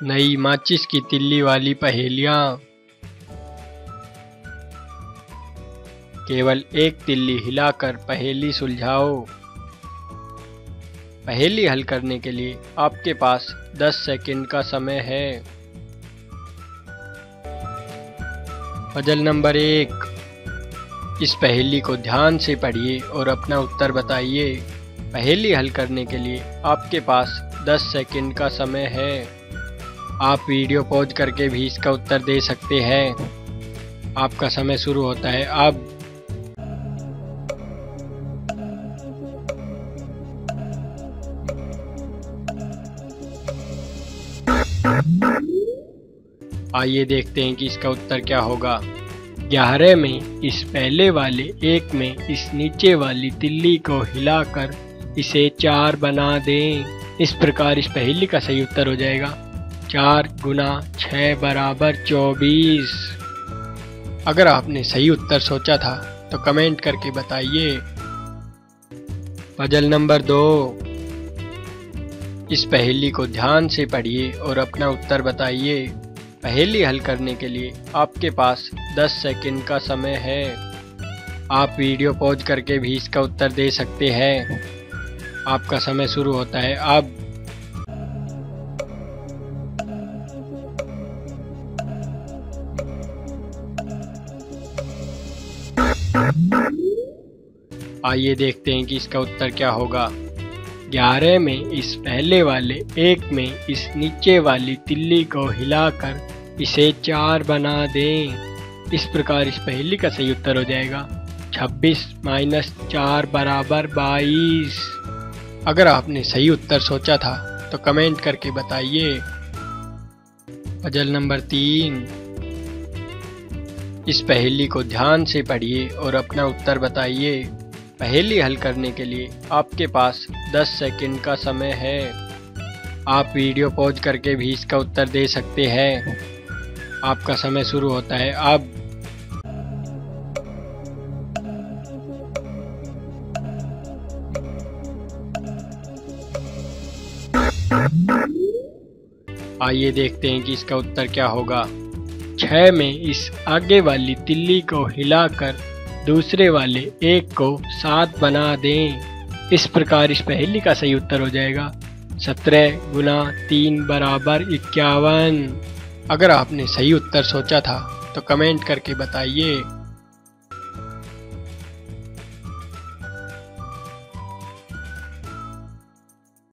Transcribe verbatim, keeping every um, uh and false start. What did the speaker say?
नई माचिस की तिल्ली वाली पहेलियाँ। केवल एक तिल्ली हिलाकर पहेली सुलझाओ। पहेली हल करने के लिए आपके पास दस सेकंड का समय है। पजल नंबर एक। इस पहेली को ध्यान से पढ़िए और अपना उत्तर बताइए। पहेली हल करने के लिए आपके पास दस सेकंड का समय है। आप वीडियो पॉज करके भी इसका उत्तर दे सकते हैं। आपका समय शुरू होता है अब। आइए देखते हैं कि इसका उत्तर क्या होगा। ग्यारह में इस पहले वाले एक में इस नीचे वाली तिल्ली को हिलाकर इसे चार बना दें। इस प्रकार इस पहेली का सही उत्तर हो जाएगा चार गुना छः बराबर चौबीस। अगर आपने सही उत्तर सोचा था तो कमेंट करके बताइए। पजल नंबर दो। इस पहेली को ध्यान से पढ़िए और अपना उत्तर बताइए। पहेली हल करने के लिए आपके पास दस सेकंड का समय है। आप वीडियो पॉज करके भी इसका उत्तर दे सकते हैं। आपका समय शुरू होता है अब। आइए देखते हैं कि इसका उत्तर क्या होगा। ग्यारह में इस पहले वाले एक में इस नीचे वाली तिल्ली को हिलाकर इसे चार बना दें। इस प्रकार इस पहेली का सही उत्तर हो जाएगा छब्बीस माइनस चार बराबर बाईस। अगर आपने सही उत्तर सोचा था तो कमेंट करके बताइए। पजल नंबर तीन। इस पहेली को ध्यान से पढ़िए और अपना उत्तर बताइए। पहेली हल करने के लिए आपके पास दस सेकंड का समय है। आप वीडियो पॉज करके भी इसका उत्तर दे सकते हैं। आपका समय शुरू होता है अब। आइए देखते हैं कि इसका उत्तर क्या होगा। छह में इस आगे वाली तिल्ली को हिलाकर दूसरे वाले एक को सात बना दें। इस प्रकार इस पहेली का सही उत्तर हो जाएगा सत्रह गुना तीन बराबर इक्यावन। अगर आपने सही उत्तर सोचा था तो कमेंट करके बताइए।